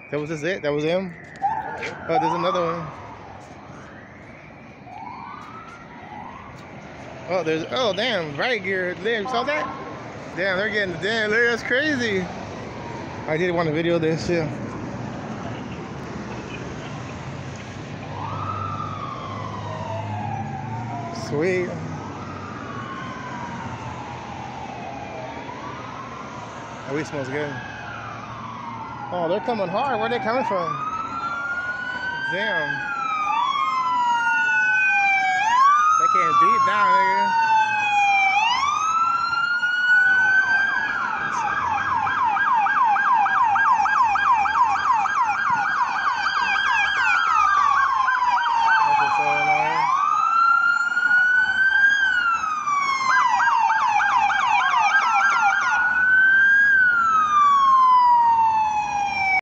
That was just it? That was him? Oh, there's another one. Oh, oh, damn, right gear. There, you saw that? Damn, they're getting, damn, that's crazy. I did want to video this, yeah. Sweet. That weed smells good. Oh, they're coming hard. Where are they coming from? Damn. They can't beat down, nigga.